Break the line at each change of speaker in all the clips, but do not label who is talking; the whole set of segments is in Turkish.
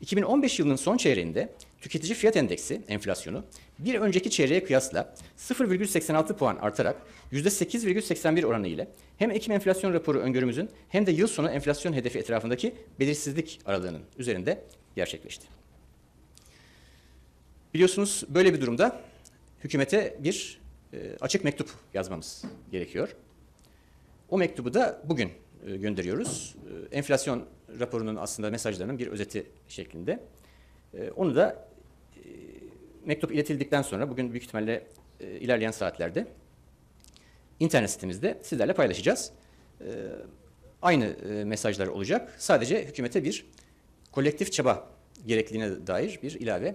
2015 yılının son çeyreğinde tüketici fiyat endeksi enflasyonu bir önceki çeyreğe kıyasla 0,86 puan artarak %8,81 oranı ile hem Ekim enflasyon raporu öngörümüzün hem de yıl sonu enflasyon hedefi etrafındaki belirsizlik aralığının üzerinde gerçekleşti. Biliyorsunuz böyle bir durumda hükümete bir açık mektup yazmamız gerekiyor. O mektubu da bugün gönderiyoruz. Enflasyon raporunun aslında mesajlarının bir özeti şeklinde. Onu da mektup iletildikten sonra bugün büyük ihtimalle ilerleyen saatlerde internet sitemizde sizlerle paylaşacağız. Aynı mesajlar olacak. Sadece hükümete bir kolektif çaba gerekliliğine dair bir ilave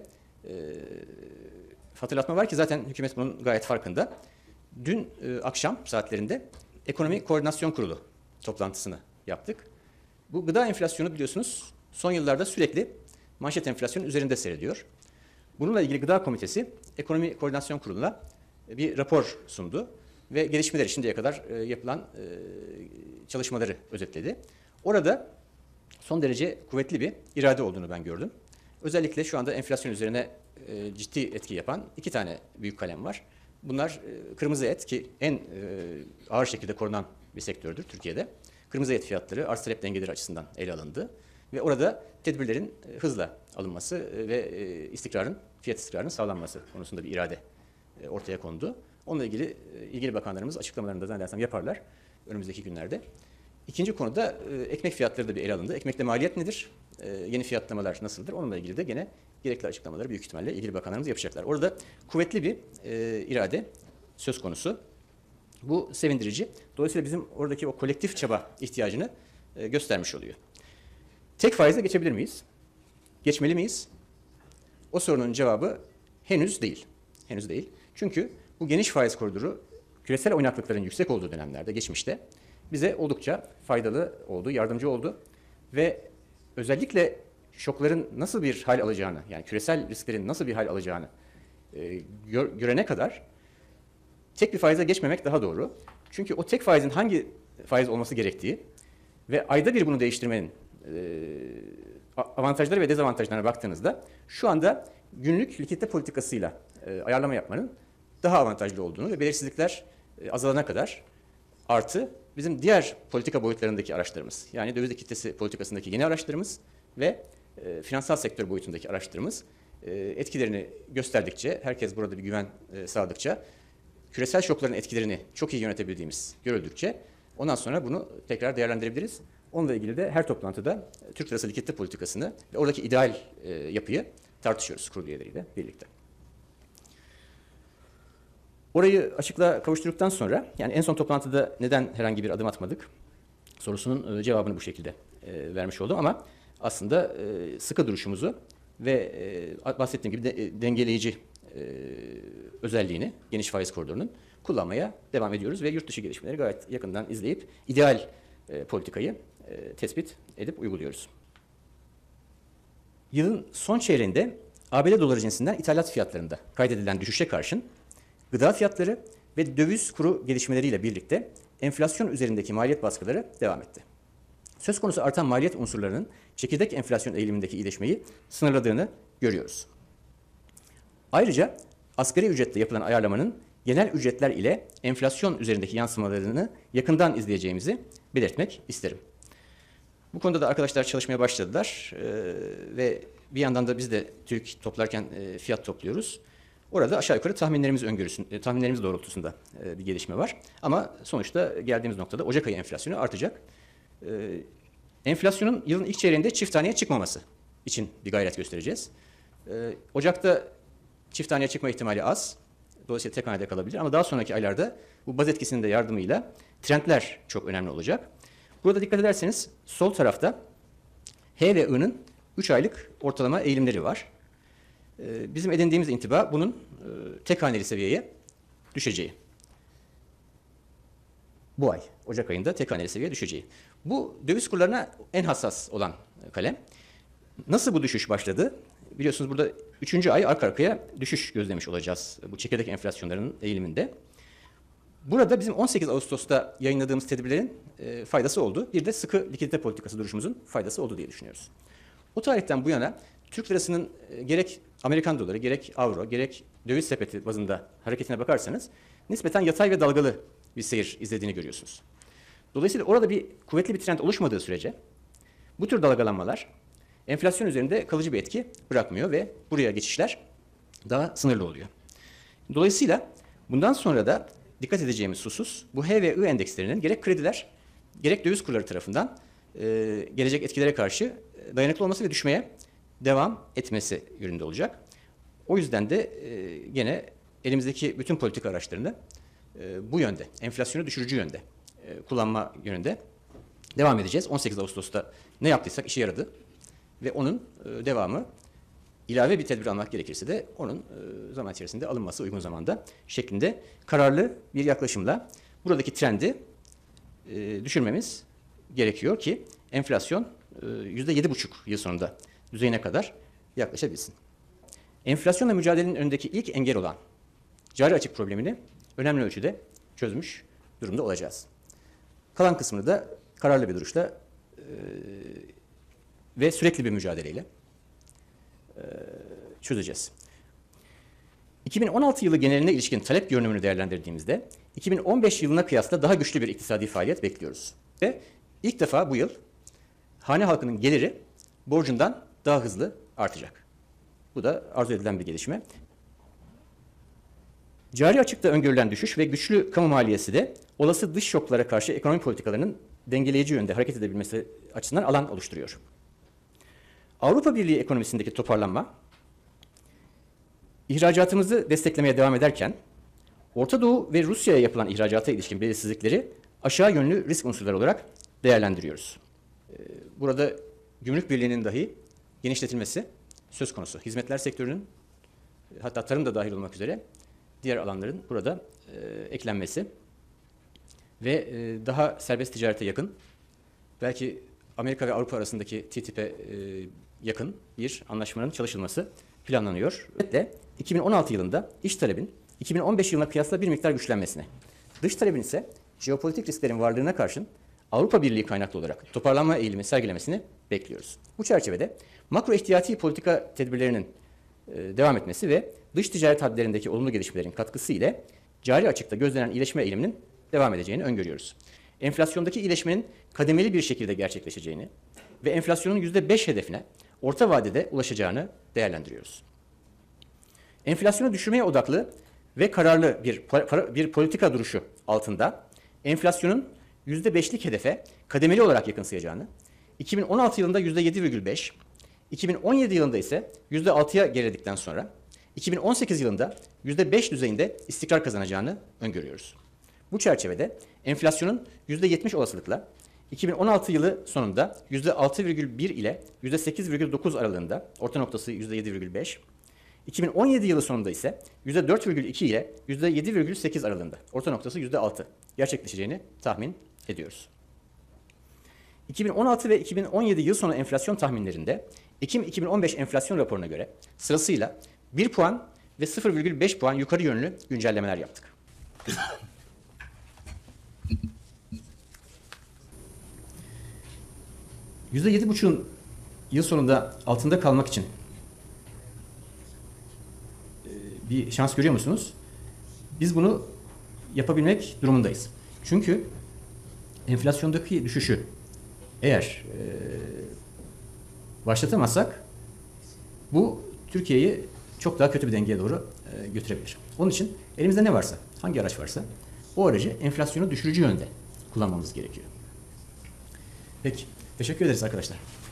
hatırlatma var ki zaten hükümet bunun gayet farkında. Dün akşam saatlerinde Ekonomi Koordinasyon Kurulu toplantısını yaptık. Bu gıda enflasyonu biliyorsunuz son yıllarda sürekli manşet enflasyonun üzerinde seyrediyor. Bununla ilgili Gıda Komitesi Ekonomi Koordinasyon Kurulu'na bir rapor sundu ve gelişmeleri şimdiye kadar yapılan çalışmaları özetledi. Orada son derece kuvvetli bir irade olduğunu ben gördüm. Özellikle şu anda enflasyon üzerine ciddi etki yapan iki tane büyük kalem var. Bunlar kırmızı et ki en ağır şekilde korunan bir sektördür Türkiye'de. Kırmızı et fiyatları arz talep dengeleri açısından ele alındı. Ve orada tedbirlerin hızla alınması ve fiyat istikrarının sağlanması konusunda bir irade ortaya kondu. Onunla ilgili ilgili bakanlarımız açıklamalarını da zannedersem yaparlar önümüzdeki günlerde. İkinci konuda ekmek fiyatları da bir ele alındı. Ekmekte maliyet nedir? Yeni fiyatlamalar nasıldır? Onunla ilgili de gene gerekli açıklamaları büyük ihtimalle ilgili bakanlarımız yapacaklar. Orada kuvvetli bir irade söz konusu. Bu sevindirici. Dolayısıyla bizim oradaki o kolektif çaba ihtiyacını göstermiş oluyor. Tek faize geçebilir miyiz? Geçmeli miyiz? O sorunun cevabı henüz değil. Henüz değil. Çünkü bu geniş faiz koridoru küresel oynaklıkların yüksek olduğu dönemlerde, geçmişte bize oldukça faydalı oldu, yardımcı oldu. Ve özellikle şokların nasıl bir hal alacağını, yani küresel risklerin nasıl bir hal alacağını görene kadar tek bir faize geçmemek daha doğru. Çünkü o tek faizin hangi faiz olması gerektiği ve ayda bir bunu değiştirmenin avantajları ve dezavantajlarına baktığınızda şu anda günlük likidite politikasıyla ayarlama yapmanın daha avantajlı olduğunu ve belirsizlikler azalana kadar artı bizim diğer politika boyutlarındaki araçlarımız, yani döviz likiditesi politikasındaki yeni araçlarımız ve finansal sektör boyutundaki araçlarımız etkilerini gösterdikçe, herkes burada bir güven sağladıkça, küresel şokların etkilerini çok iyi yönetebildiğimiz görüldükçe ondan sonra bunu tekrar değerlendirebiliriz. Onunla ilgili de her toplantıda Türk lirası likidite politikasını ve oradaki ideal yapıyı tartışıyoruz kurul üyeleriyle birlikte. Orayı açıklığa kavuşturduktan sonra, yani en son toplantıda neden herhangi bir adım atmadık sorusunun cevabını bu şekilde vermiş oldum ama aslında sıkı duruşumuzu ve bahsettiğim gibi dengeleyici özelliğini geniş faiz koridorunun kullanmaya devam ediyoruz ve yurt dışı gelişmeleri gayet yakından izleyip ideal politikayı tespit edip uyguluyoruz. Yılın son çeyreğinde ABD doları cinsinden ithalat fiyatlarında kaydedilen düşüşe karşın gıda fiyatları ve döviz kuru gelişmeleriyle birlikte enflasyon üzerindeki maliyet baskıları devam etti. Söz konusu artan maliyet unsurlarının çekirdek enflasyon eğilimindeki iyileşmeyi sınırladığını görüyoruz. Ayrıca asgari ücretle yapılan ayarlamanın genel ücretler ile enflasyon üzerindeki yansımalarını yakından izleyeceğimizi belirtmek isterim. Bu konuda da arkadaşlar çalışmaya başladılar ve bir yandan da biz de TÜİK toplarken fiyat topluyoruz. Orada aşağı yukarı tahminlerimiz doğrultusunda bir gelişme var. Ama sonuçta geldiğimiz noktada Ocak ayı enflasyonu artacak. Enflasyonun yılın ilk çeyreğinde çift taneye çıkmaması için bir gayret göstereceğiz. Ocak'ta çift taneye çıkma ihtimali az. Dolayısıyla tek hanede kalabilir ama daha sonraki aylarda bu baz etkisinin de yardımıyla trendler çok önemli olacak. Burada dikkat ederseniz sol tarafta H ve I'nın 3 aylık ortalama eğilimleri var. Bizim edindiğimiz intiba bunun tek haneli seviyeye düşeceği. Bu ay, Ocak ayında tek haneli seviyeye düşeceği. Bu döviz kurlarına en hassas olan kalem. Nasıl bu düşüş başladı? Biliyorsunuz burada 3. ay arka arkaya düşüş gözlemiş olacağız bu çekirdek enflasyonlarının eğiliminde. Burada bizim 18 Ağustos'ta yayınladığımız tedbirlerin faydası oldu. Bir de sıkı likidite politikası duruşumuzun faydası oldu diye düşünüyoruz. O tarihten bu yana Türk lirasının gerek Amerikan doları, gerek avro, gerek döviz sepeti bazında hareketine bakarsanız nispeten yatay ve dalgalı bir seyir izlediğini görüyorsunuz. Dolayısıyla orada kuvvetli bir trend oluşmadığı sürece bu tür dalgalanmalar enflasyon üzerinde kalıcı bir etki bırakmıyor ve buraya geçişler daha sınırlı oluyor. Dolayısıyla bundan sonra da dikkat edeceğimiz husus bu H ve I endekslerinin gerek krediler gerek döviz kurları tarafından gelecek etkilere karşı dayanıklı olması ve düşmeye devam etmesi yönünde olacak. O yüzden de gene elimizdeki bütün politika araçlarını bu yönde, enflasyonu düşürücü yönde kullanma yönünde devam edeceğiz. 18 Ağustos'ta ne yaptıysak işe yaradı ve onun devamı, ilave bir tedbir almak gerekirse de onun zaman içerisinde alınması uygun zamanda şeklinde kararlı bir yaklaşımla buradaki trendi düşürmemiz gerekiyor ki enflasyon %7,5 yıl sonunda düzeyine kadar yaklaşabilsin. Enflasyonla mücadelenin önündeki ilk engel olan cari açık problemini önemli ölçüde çözmüş durumda olacağız. Kalan kısmını da kararlı bir duruşla ve sürekli bir mücadeleyle çözeceğiz. 2016 yılı geneline ilişkin talep görünümünü değerlendirdiğimizde 2015 yılına kıyasla daha güçlü bir iktisadi faaliyet bekliyoruz. Ve ilk defa bu yıl hane halkının geliri borcundan daha hızlı artacak. Bu da arzu edilen bir gelişme. Cari açıkta öngörülen düşüş ve güçlü kamu maliyesi de olası dış şoklara karşı ekonomi politikalarının dengeleyici yönde hareket edebilmesi açısından alan oluşturuyor. Avrupa Birliği ekonomisindeki toparlanma, ihracatımızı desteklemeye devam ederken, Orta Doğu ve Rusya'ya yapılan ihracata ilişkin belirsizlikleri aşağı yönlü risk unsurları olarak değerlendiriyoruz. Burada gümrük birliğinin dahi genişletilmesi söz konusu. Hizmetler sektörünün, hatta tarım da dahil olmak üzere diğer alanların burada eklenmesi ve daha serbest ticarete yakın, belki Amerika ve Avrupa arasındaki TTIP'e yakın bir anlaşmanın çalışılması planlanıyor. Ve 2016 yılında iç talebin 2015 yılına kıyasla bir miktar güçlenmesine, dış talebin ise jeopolitik risklerin varlığına karşın Avrupa Birliği kaynaklı olarak toparlanma eğilimi sergilemesini bekliyoruz. Bu çerçevede makro ihtiyati politika tedbirlerinin devam etmesi ve dış ticaret hadlerindeki olumlu gelişmelerin katkısı ile cari açıkta gözlenen iyileşme eğiliminin devam edeceğini öngörüyoruz. Enflasyondaki iyileşmenin kademeli bir şekilde gerçekleşeceğini ve enflasyonun %5 hedefine orta vadede ulaşacağını değerlendiriyoruz. Enflasyonu düşürmeye odaklı ve kararlı bir politika duruşu altında enflasyonun %5'lik hedefe kademeli olarak yakınsayacağını, 2016 yılında %7,5, 2017 yılında ise %6'ya geriledikten sonra 2018 yılında %5 düzeyinde istikrar kazanacağını öngörüyoruz. Bu çerçevede enflasyonun %70 olasılıkla 2016 yılı sonunda %6,1 ile %8,9 aralığında, orta noktası %7,5, 2017 yılı sonunda ise %4,2 ile %7,8 aralığında, orta noktası %6 gerçekleşeceğini tahmin ediyoruz. 2016 ve 2017 yıl sonu enflasyon tahminlerinde Ekim 2015 enflasyon raporuna göre sırasıyla 1 puan ve 0,5 puan yukarı yönlü güncellemeler yaptık. %7,5'un yıl sonunda altında kalmak için bir şans görüyor musunuz? Biz bunu yapabilmek durumundayız. Çünkü enflasyondaki düşüşü eğer başlatamazsak bu Türkiye'yi çok daha kötü bir dengeye doğru götürebilir. Onun için elimizde ne varsa, hangi araç varsa o aracı enflasyonu düşürücü yönde kullanmamız gerekiyor. Peki, teşekkür ederiz arkadaşlar.